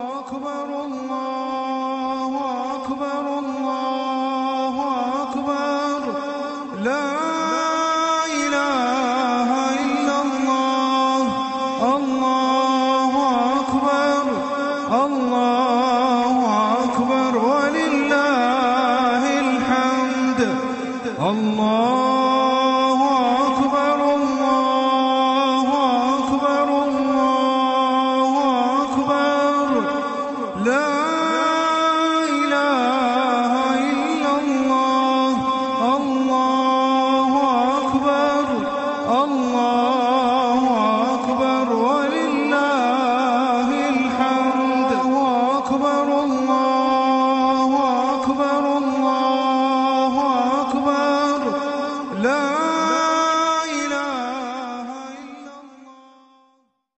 أكبر الله أكبر الله أكبر لا إله إلا الله الله أكبر الله أكبر ولله الحمد الله أكبر الله أكبر الله أكبر لا